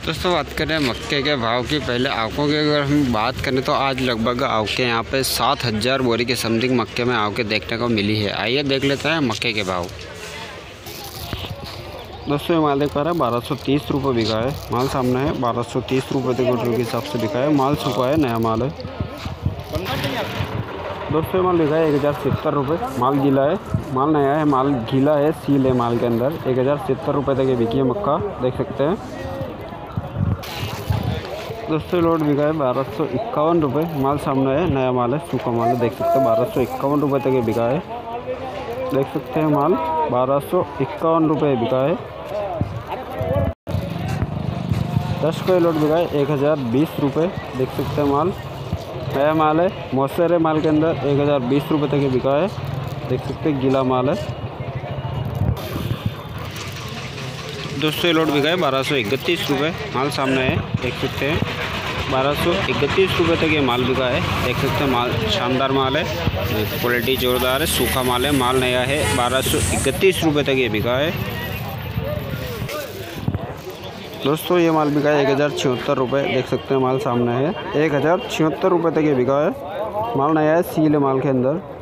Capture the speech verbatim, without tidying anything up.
दोस्तों बात करें मक्के के भाव की। पहले आवकों की अगर हम बात करें तो आज लगभग आवके यहाँ पे सात हज़ार बोरी के समथिंग मक्के में आवके देखने को मिली है। आइए देख लेते हैं मक्के के भाव। दोस्तों ये माल देख पा रहे हैं बारह सौ तीस रुपये बिका है। माल सामने है बारह सौ तीस रुपये क्विंटल के हिसाब से बिका है। माल सूखा है, नया माल है। दोस्तों माल बिका है एक हज़ार सत्तर रुपये। माल गीला है, माल नया है, माल गीला है, सील है माल के अंदर। एक हज़ार सत्तर रुपये तक ये बिकी है मक्का, देख सकते हैं। दोस्तों लोड बिका है बारह सौ इक्यावन रुपये। माल सामने है, नया माल है, सूखा माल है, देख सकते हैं। बारह सौ इक्यावन रुपये तक ये बिका है, देख सकते हैं। माल बारह सौ इक्यावन रुपये बिका है। दस को लोड बिका है एक हज़ार बीस रुपये, देख सकते हैं। माल नया माल है, मॉइस्चर है माल के अंदर। एक हज़ार बीस रुपये तक ये बिका है, देख सकते हैं। गीला माल है। दोस्तों लोड बिका है बारह सौ इकतीस रुपये। माल सामने है, देख सकते हैं। बारह सौ इकतीस रुपये तक ये माल बिका है, देख सकते हैं। माल शानदार माल है, क्वालिटी जोरदार है, सूखा माल है, माल नया है। बारह सौ इकतीस रुपये तक ये बिका है। दोस्तों ये माल बिका है एक हज़ार छिहत्तर रुपये, देख सकते हैं। माल सामने है, एक हज़ार छिहत्तर रुपये तक ये बिका है। माल नया है, सील है माल के अंदर।